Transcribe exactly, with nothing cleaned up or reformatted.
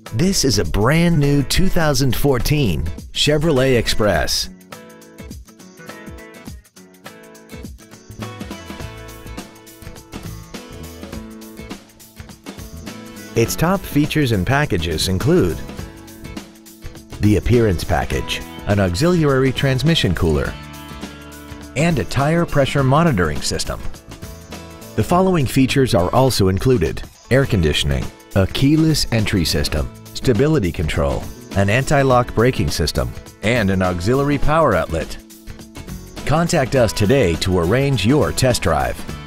This is a brand new two thousand fourteen Chevrolet Express. Its top features and packages include the Appearance Package, an auxiliary transmission cooler, and a tire pressure monitoring system. The following features are also included: air conditioning, a keyless entry system, stability control, an anti-lock braking system, and an auxiliary power outlet. Contact us today to arrange your test drive.